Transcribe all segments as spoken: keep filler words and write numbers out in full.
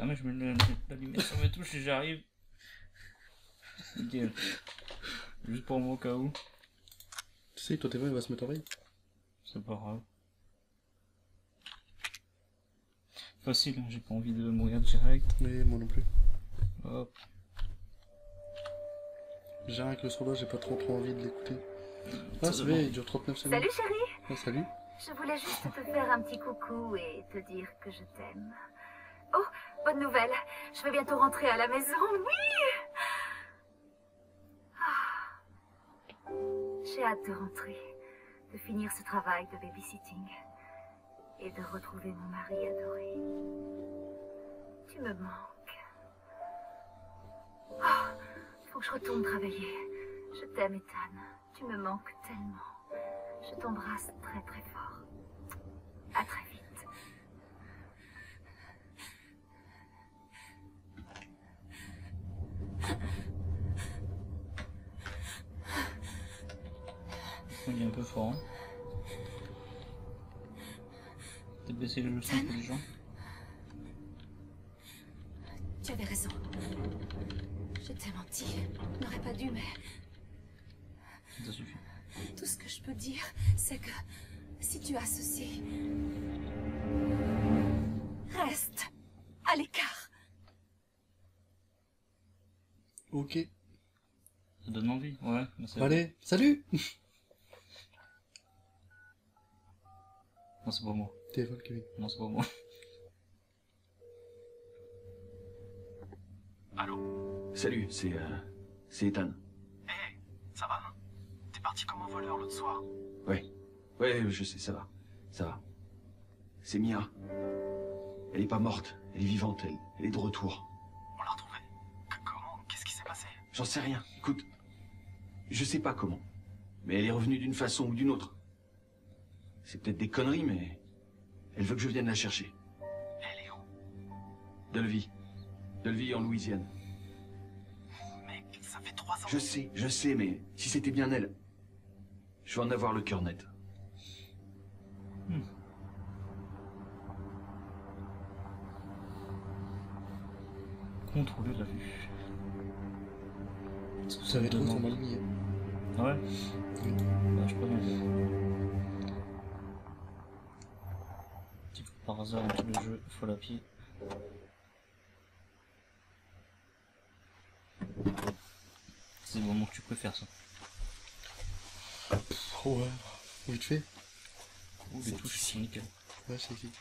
permet, je mets la lumière sur mes touches et j'arrive. Nickel. Juste pour moi au cas où. Tu sais, toi t'es vrai, il va se mettre en veille. C'est pas grave. Facile, hein, j'ai pas envie de mourir direct. Mais moi non plus. Hop. J'ai rien que le solo, j'ai pas trop trop envie de l'écouter. Ah, Ça c'est va. vrai, il dure trente-neuf secondes. Salut chérie, Ah, salut. je voulais juste te faire un petit coucou et te dire que je t'aime. Oh, bonne nouvelle, je vais bientôt rentrer à la maison, oui. Ah. J'ai hâte de rentrer, de finir ce travail de babysitting et de retrouver mon mari adoré. Tu me manques. Oh, faut que je retourne travailler. Je t'aime, Ethan. Tu me manques tellement. Je t'embrasse très très fort. À très vite. Il est un peu fort. Hein. T'as baissé le son pour les gens. Tu avais raison. Je t'ai menti. Je n'aurais pas dû, mais... Ça suffit. Tout ce que je peux dire, c'est que si tu as ceci, reste à l'écart. Ok. Ça donne envie, ouais. Allez, salut. Non, c'est pas moi. Téléphone, Kevin. Non, c'est pas moi. Allô. Salut, c'est euh, c'est Ethan. Hé, hey, ça va? T'es parti comme un voleur l'autre soir. Ouais, ouais, je sais, ça va, ça va. C'est Mia. Elle est pas morte, elle est vivante, elle, elle est de retour. On l'a retrouvée. Comment? Qu'est-ce qui s'est passé? J'en sais rien. Écoute, je sais pas comment, mais elle est revenue d'une façon ou d'une autre. C'est peut-être des conneries, mais elle veut que je vienne la chercher. Elle est où? Delvie. Delvie en Louisiane. Mec, ça fait trois ans. Je sais, je sais, mais si c'était bien elle, je vais en avoir le cœur net. Hmm. Contrôler la vue. Est-ce que vous savez trop son mal mis? Ah ouais? Oui. Bah, je peux rien. Si par hasard dans tous les jeux, il faut la pied. C'est le moment que tu préfères ça. Oh ouais, vite fait. Ouh, les touches sont nickel. Ouais, c'est ici.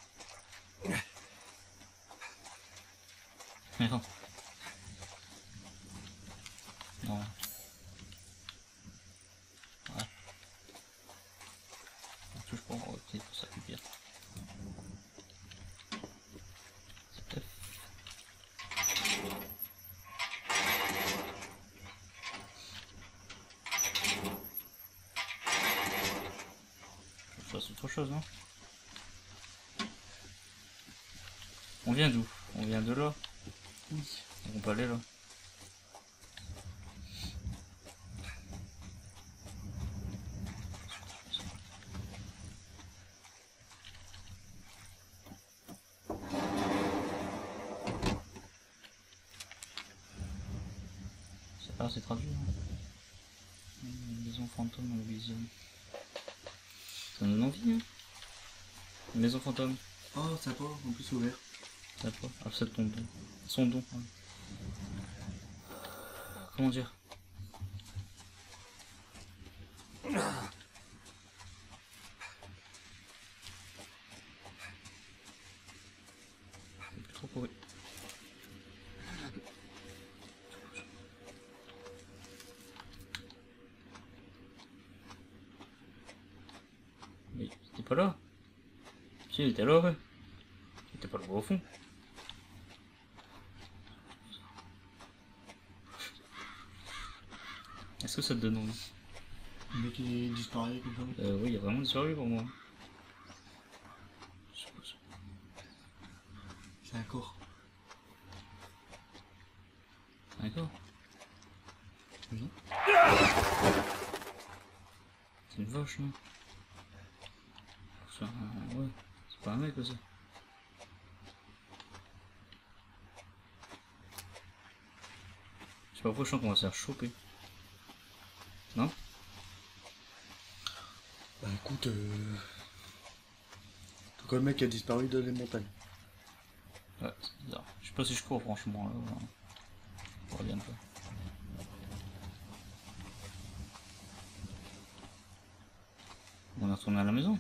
Mais non. Non. Ouais. On touche pas, on va peut-être pour ça plus bien. C'est peut-être. Je fasse autre chose, hein. On vient d'où? On vient de là? Oui. On peut aller là. Ah, c'est traduit. Hein. Maison fantôme en Louisiane. Ça donne envie, hein. Maison fantôme. Oh, sympa, en plus ouvert. Ça quoi? Ah, c'est ton don. Son don. Ouais. Comment dire? Plus trop courir. Mais t'es pas là? Si, il était là, ouais. Il était pas là au fond. Est-ce que ça te donne envie? Le mec il disparaît comme ça. Euh, oui, il y a vraiment disparu pour moi. C'est un corps. D'accord. Oui. C'est une vache, non? C'est un... Ouais, c'est pas un mec, ça. pas pourquoi je sens qu'on va se faire choper. Non? Bah écoute, euh... en tout cas le mec a disparu dans les montagnes. Ouais, c'est bizarre. Je sais pas si je cours franchement là. Ouais. Je reviens pas. On est retourné à la maison.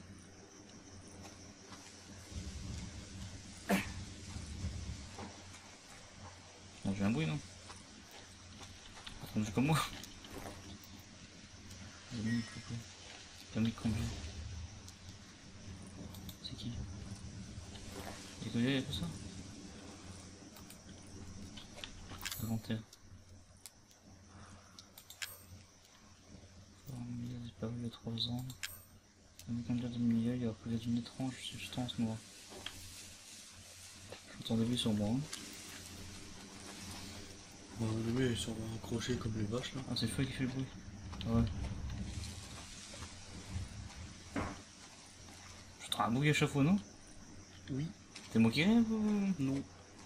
On a un bruit non? Attendu comme moi. C'est pas mis combien? C'est qui? Il y a que ça? Inventaire. Il a disparu il y a trois ans. Un candidat de milieu, il a recouvert d'une étrange substance noire. J'entends des bruits sur moi. Hein. Bon, le mec ils sont accrochés comme les vaches là. Ah, c'est le feu qui fait le bruit. Ouais. Je te rends un bruit à chaque fois, non? Oui. T'es moi qui rêve ou... Non.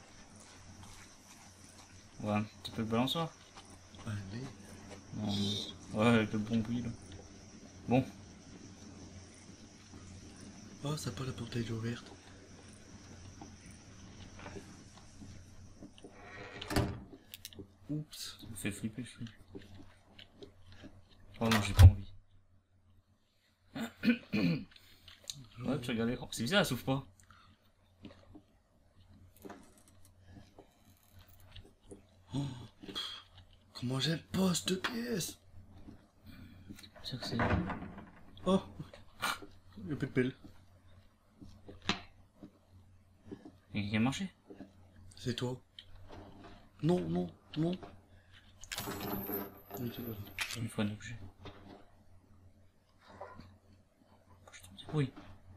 Ouais, un petit peu le balançoire. Allez. Non. Ouais, avec le bon bruit là. Bon. Ah, ça pas la porte est ouverte. Oups. Ça me fait flipper, je suis. Oh non, j'ai pas envie. Ouais, tu regardes l'écran. C'est bizarre, elle s'ouvre pas. Oh. Comment j'aime pas cette pièce. C'est sûr que c'est... Oh. Il y a plus de pelle. Il y a quelqu'un qui a marché. C'est toi. Non, non, non. Oui, c'est vrai. Une fois un objet. Je t'en dis oui.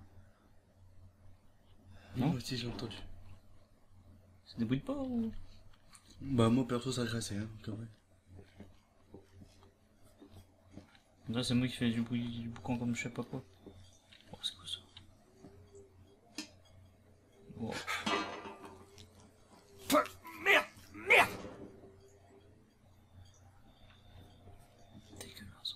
Non. Moi aussi j'ai entendu. Ça débrouille pas ou... Bah moi perso ça graissait hein, quand même. Là c'est moi qui fais du bruit du boucan comme je sais pas quoi. Oh c'est quoi ça? Oh. Merde, merde. Dégueulasse.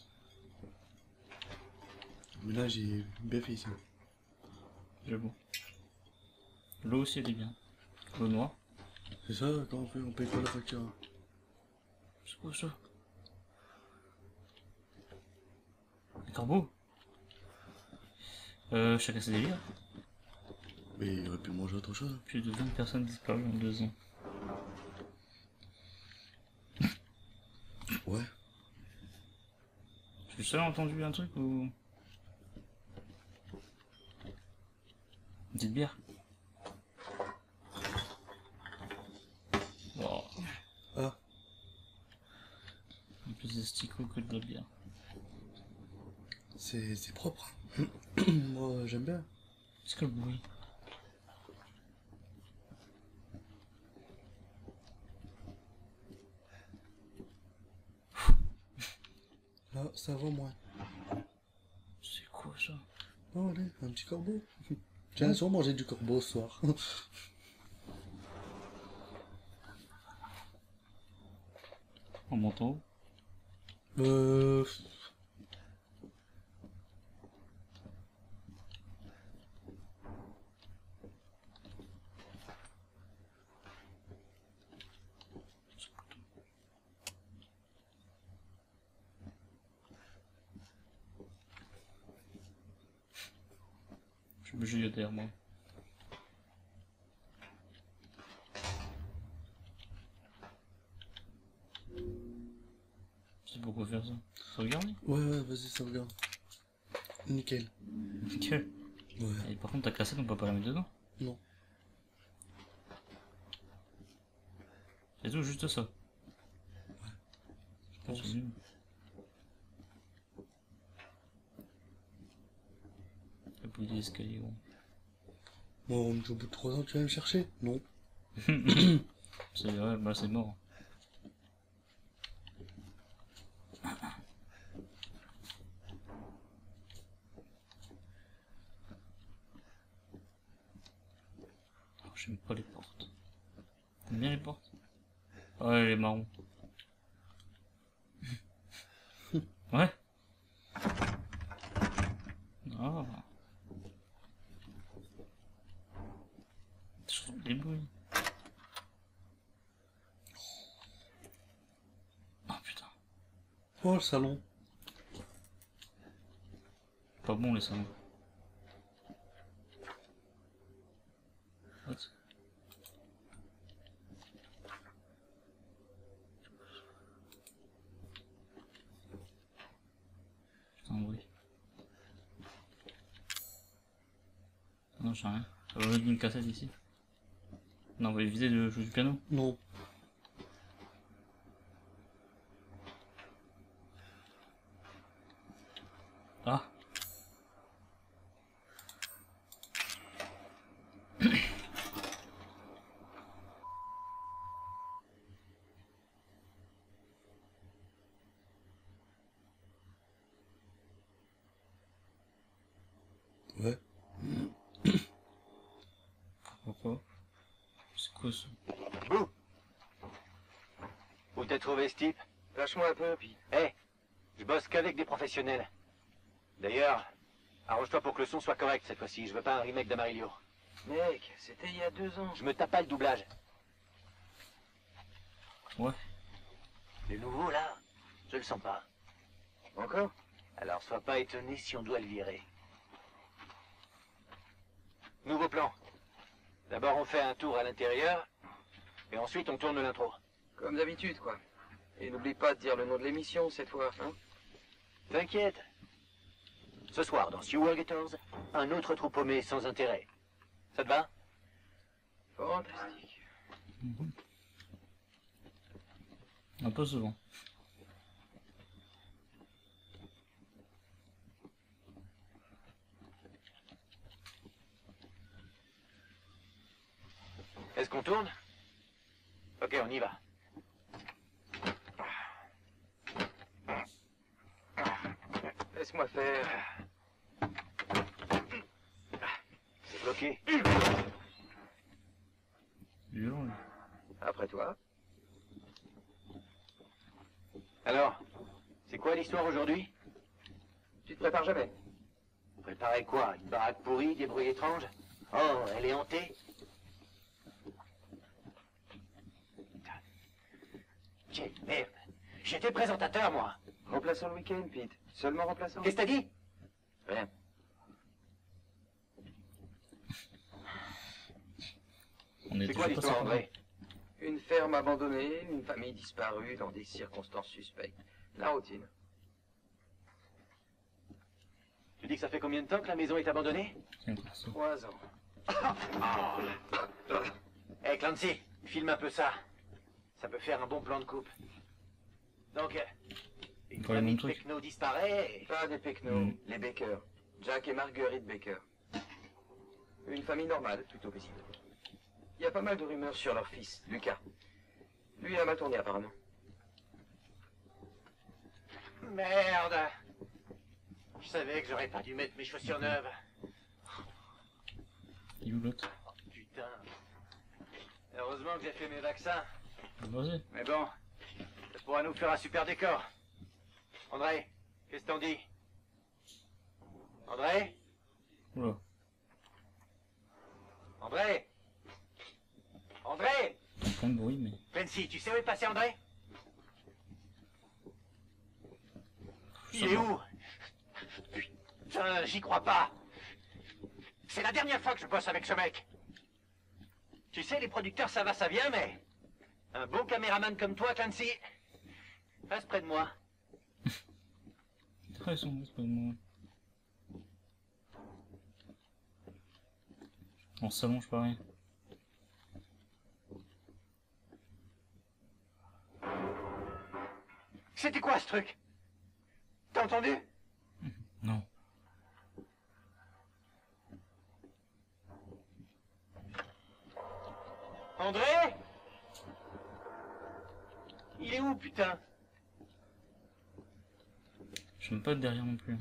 Mais là j'ai bien fait ici. J'avoue. L'eau aussi elle est bien. L'eau noire. C'est ça, quand on fait, on paye pas la facture. C'est quoi ça? Les corbeaux? Euh, chacun ses délires. Mais il aurait pu manger autre chose. Plus de vingt personnes disparues en deux ans. Ouais. Je suis seul entendu un truc ou... Une petite bière? Oh. Ah. Il y a plus de stickos que de la bière. C'est c'est propre. Moi j'aime bien. C'est que le bruit? Là ça va moins. C'est quoi ça? Oh allez, un petit corbeau. Tiens, sûrement manger du corbeau ce soir. En montant? euh... Je suis obligé derrière moi. C'est pourquoi faire ça? Sauvegarde? Ouais ouais, vas-y, sauvegarde. Nickel. Nickel. Ouais. Et par contre ta cassette on peut pas la mettre dedans? Non. C'est tout, juste ça? Je pense. C'est nul. Le bruit des escaliers gros. Bon, on est au bout de trois ans, tu vas me chercher? Non. C'est vrai, bah c'est mort. Oh, j'aime pas les portes. T'aimes bien les portes? Ouais, les marrons. Ouais. Ah. Je trouve des bruits. Oh putain. Oh, le salon. Pas bon les salons. What? Putain, un bruit. Non, j'ai rien. Ça va mettre une cassette ici. Non, on va éviter de jouer du piano. Non. Ah. Ouais. Pourquoi? C'est quoi ça? Bouh! Où t'as trouvé ce type? Lâche-moi un peu, puis... Hé! Je bosse qu'avec des professionnels. D'ailleurs, arrange-toi pour que le son soit correct cette fois-ci. Je veux pas un remake d'Amarillo. Mec, c'était il y a deux ans. Je me tape pas le doublage. Ouais. Le nouveau, là, je le sens pas. Encore? Alors sois pas étonné si on doit le virer. Nouveau plan. D'abord on fait un tour à l'intérieur, et ensuite on tourne l'intro. Comme d'habitude, quoi. Et n'oublie pas de dire le nom de l'émission, cette fois, hein? T'inquiète. Ce soir, dans Sewer Gators, un autre trou paumé sans intérêt. Ça te va? Fantastique. Un peu souvent. Est-ce qu'on tourne? Ok, on y va. Laisse-moi faire. C'est bloqué. Violent, lui. Après toi. Alors, c'est quoi l'histoire aujourd'hui? Tu te prépares jamais. Préparer quoi? Une baraque pourrie, des bruits étranges? Oh, elle est hantée? Quelle merde! J'étais présentateur, moi! Remplaçant le week-end, Pete. Seulement remplaçant. Qu'est-ce que t'as dit? Rien. On est C'est toujours quoi pas l'histoire, séparés. André? Une ferme abandonnée, une famille disparue dans des circonstances suspectes. La routine. Tu dis que ça fait combien de temps que la maison est abandonnée? Tiens, perso. Trois ans. Hé, hey, Clancy, filme un peu ça. Ça peut faire un bon plan de coupe. Donc, euh, une Pas les famille mêmes de trucs. Pecno disparaît et... Pas des Pecno, Mm. les Baker. Jack et Marguerite Baker. Une famille normale, plutôt paisible. Il y a pas mal de rumeurs sur leur fils, Lucas. Lui a mal tourné apparemment. Merde! Je savais que j'aurais pas dû mettre mes chaussures neuves. Il est où l'autre? Putain. Heureusement que j'ai fait mes vaccins. Vas-y. Mais bon, ça pourra nous faire un super décor. André, qu'est-ce que t'en dis? André? Oula. André? André? Il y a plein de bruit, mais. Clancy, tu sais où est passé André? Ça Il est va. où? Putain, j'y crois pas. C'est la dernière fois que je bosse avec ce mec. Tu sais, les producteurs, ça va, ça vient, mais... Un bon caméraman comme toi, Clancy, reste près de moi. Très sombre, c'est pas moi. On s'allonge pareil. C'était quoi ce truc? T'as entendu? Non. André? Il est où, putain? Je suis même pas derrière non plus.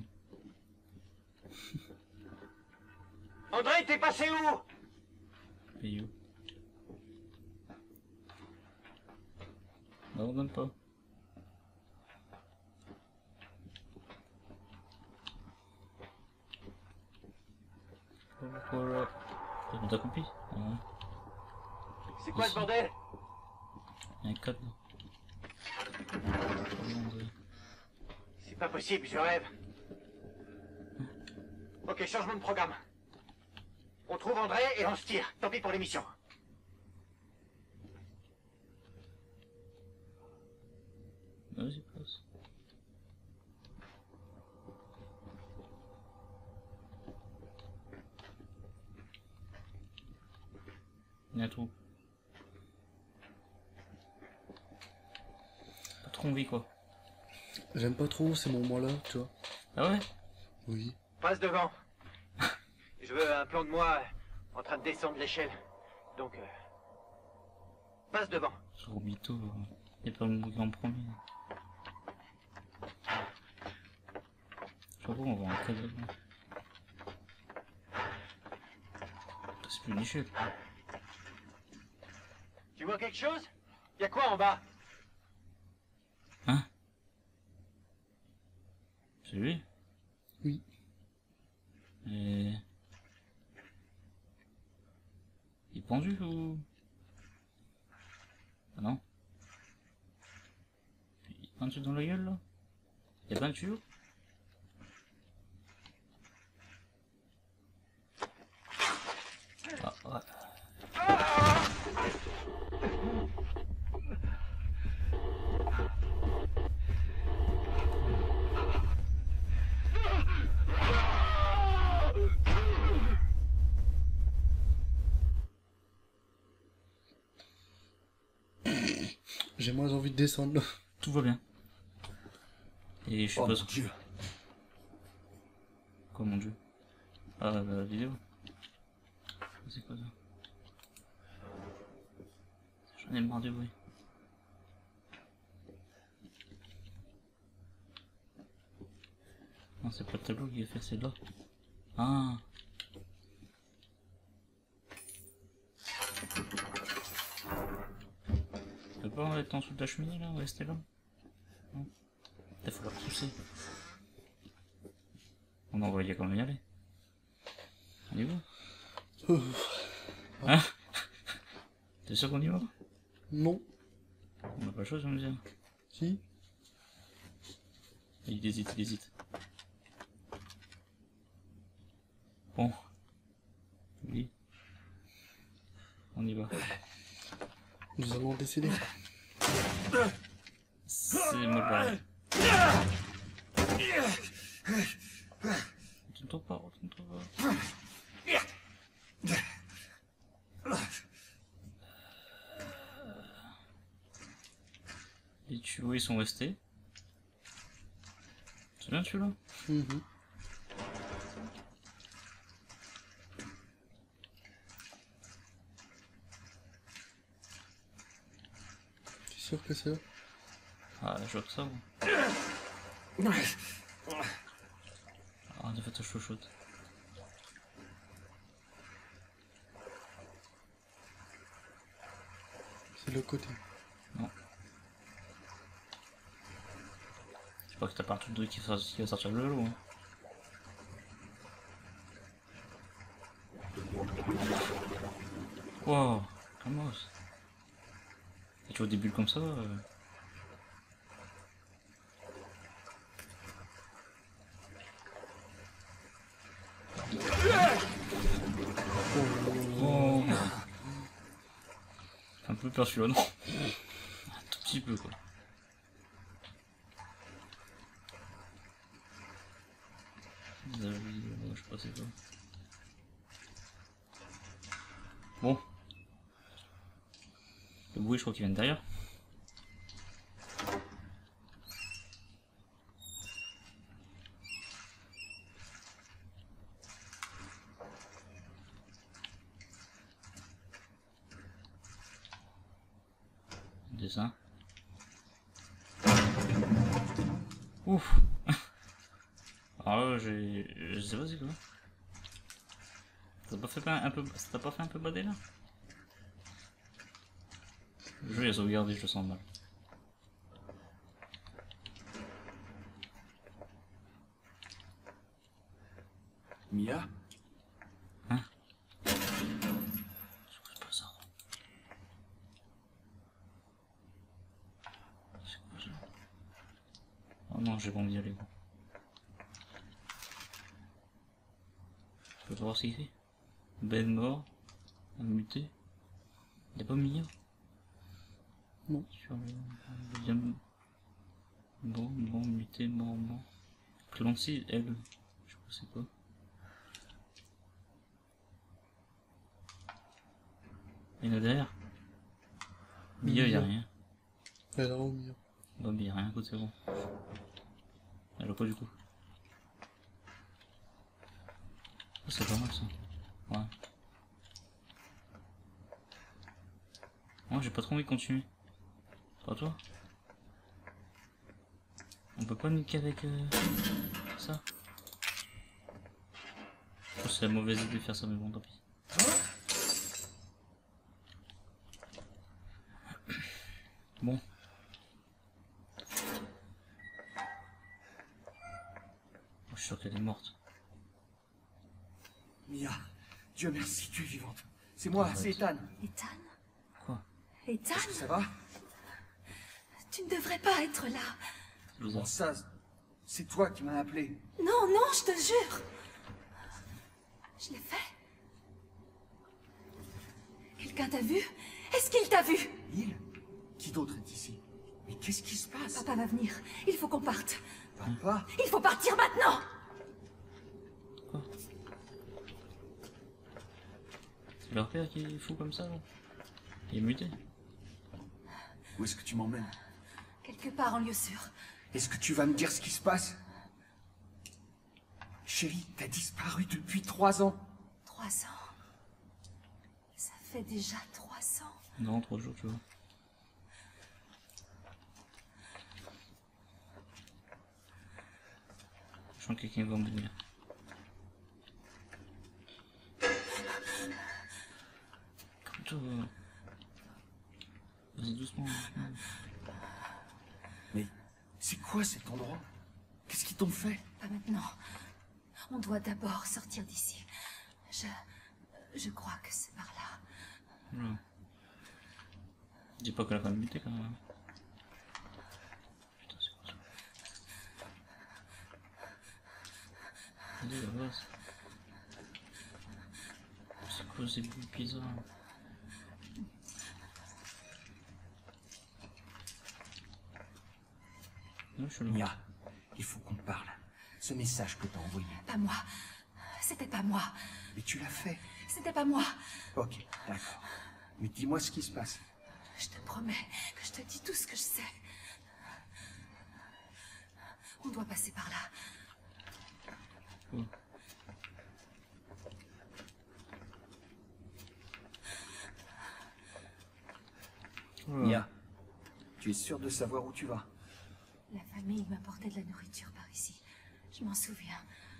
André, t'es passé où? Et où? Non, même pas. Voilà. T'as tout accompli. Ouais. C'est quoi ce bordel? Il y a un code là. C'est pas possible, je rêve. Ok, changement de programme. On trouve André et on se tire. Tant pis pour l'émission. Vas-y, passe. Il y a tout. Pas trop envie quoi. J'aime pas trop ces moments-là, tu vois. Ah ouais? Oui. Passe devant. Je veux un plan de moi en train de descendre l'échelle. Donc, euh, passe devant. Ce gros mytho, il est pas me bouger en premier. Je sais pas, on va rentrer dedans. C'est plus niché quoi. Tu vois quelque chose? Y a quoi en bas? Hein? C'est lui? Oui. Et... Il est pendu ou... Ah non? Il est pendu dans la gueule là? Il y a pas un tuyau? Ah ouais. J'ai moins envie de descendre là. Tout va bien. Et je sais Oh pas mon ce- Dieu. Quoi mon dieu? Ah la vidéo. C'est quoi ça? J'en ai marre du bruit. Non c'est pas le tableau qui a fait, c'est là. Ah. On peut pas être en dessous de la cheminée là, rester là? Non. Il va falloir pousser. On en voyait quand même y aller. On y va? Hein? T'es sûr qu'on y va? Non. On n'a pas le choix, je me dire. Si. Il hésite, il hésite. Bon. Oui. On y va. Nous allons décider. C'est mal barré. Retourne-toi pas, retourne-toi pas. Les tuyaux ils sont restés. C'est bien celui-là? Mhm. T'es sûr que c'est là? Ah, je vois que ça, bon. Ah, de fait, ta chouchoute. C'est le côté. Non. C'est pas que t'as pas un truc de qui va qui va sortir de l'eau, hein. Wow, comment ça? Et tu vois des bulles comme ça euh... Oh. Un peu peur celui-là, non? Un tout petit peu quoi. Je sais pas c'est quoi. Bon. Le bruit je crois qu'il vient de derrière. Dessin. Ouf. Ah ouais, j'ai... Je sais pas c'est quoi. Ça t'a pas fait un peu... Ça t'a pas fait un peu bader là? Le jeu est sauvegardé, je le sens mal. Mia? Hein? non, j'ai pas envie d'y aller. Je peux pas voir ce qu'il fait. Ben mort. Un muté. Il a pas mis. Non. Sur le deuxième. Bon, bon, muté, mort, mort. Clémency, elle. Je sais pas c'est quoi. Il y en a derrière. Milieu, y'a rien. Elle est là au milieu. Bon, mais y'a rien à côté, c'est bon. Elle a pas du coup. Oh, c'est pas mal ça. Ouais. Moi j'ai pas trop envie de continuer. Pas toi? On peut pas niquer avec euh, ça? Je pense que c'est la mauvaise idée de faire ça, mais bon, tant pis. Bon. Je suis sûr qu'elle est morte. Mia, Dieu merci, tu es vivante. C'est moi, c'est Ethan. Ethan? Quoi? Ethan? Est-ce que ça va? Tu ne devrais pas être là. Bizarre. Bon, ça, c'est toi qui m'as appelé. Non, non, je te jure. Je l'ai fait. Quelqu'un t'a vu? Est-ce qu'il t'a vu? Il? Qui d'autre est ici? Mais qu'est-ce qui se passe? Papa va venir. Il faut qu'on parte. Papa? Il faut partir maintenant. Quoi? C'est leur père qui est fou comme ça là? Il est muté. Où est-ce que tu m'emmènes? Quelque part en lieu sûr. Est-ce que tu vas me dire ce qui se passe? Chérie, t'as disparu depuis trois ans. Trois ans. Ça fait déjà trois ans. Non, trois jours, tu vois. Je sens que quelqu'un va mourir. Comme toi. Vas-y doucement. Mais c'est quoi cet endroit? Qu'est-ce qu'ils t'ont fait? Pas maintenant. On doit d'abord sortir d'ici. Je... Je crois que c'est par là. Ouais. Dis pas que la femme muté quand même. Putain, c'est quoi ça? Allez, la base. C'est quoi ces bruits bizarres? Non, je suis là. Mia, il faut qu'on te parle. Ce message que t'as envoyé. Pas moi. C'était pas moi. Mais tu l'as fait. C'était pas moi. Ok, d'accord. Mais dis-moi ce qui se passe. Je te promets que je te dis tout ce que je sais. On doit passer par là. Ouais. Ouais. Mia, tu es sûre de savoir où tu vas? La famille m'apportait de la nourriture par ici. Je m'en souviens.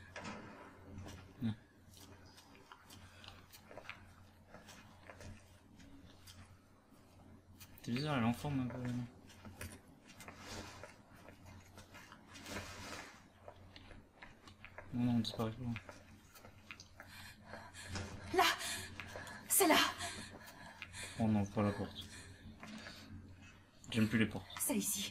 C'est bizarre, elle est en forme un peu. Non, non, on disparaît pas. Là! C'est là! Oh non, pas la porte. J'aime plus les portes. C'est ici.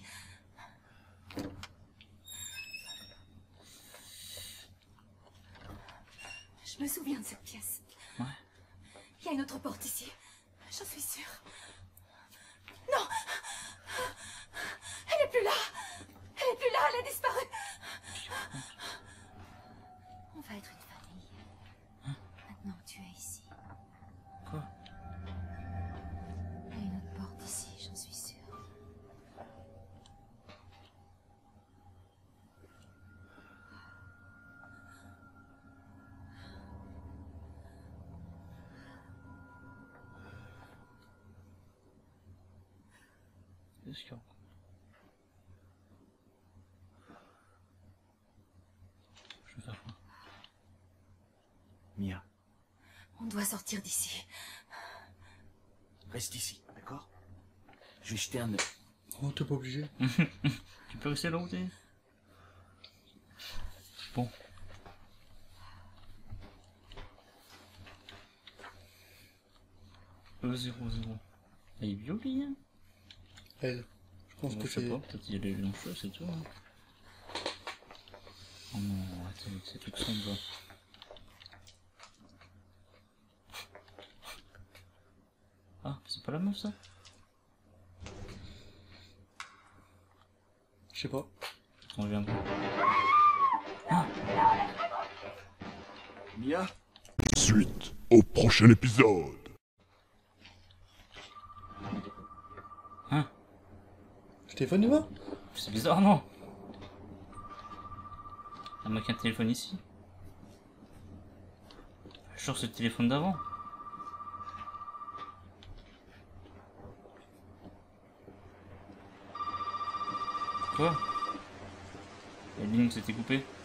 Je me souviens de cette pièce. Ouais. Il y a une autre porte ici. J'en suis sûre. Non! Elle est plus là! Elle est plus là, elle a disparu! On va être une famille. Hein? Maintenant que tu es ici. Quoi? Il y a une autre porte ici, j'en suis sûre. Qu'est-ce qu'il y a? Je vais faire quoi? Mia, On doit sortir d'ici. reste ici, d'accord? Je vais jeter un œil. Oh, t'es pas obligé. Tu peux rester là où t'es? Bon. E zéro zéro. Elle est bio, lui, hein? Elle. Je pense Moi, que je sais c'est. pas, peut-être qu'il y a les longs cheveux, c'est tout. Hein. Oh non, arrêtez avec ces trucs sombres. Ah, c'est pas la meuf ça? Je sais pas. On vient. Mia? Suite au prochain épisode. Hein? Le téléphone il va? C'est bizarre, non? Il manque un téléphone ici. Je suis sûr que c'est le téléphone d'avant. Quoi? La ligne s'était coupée.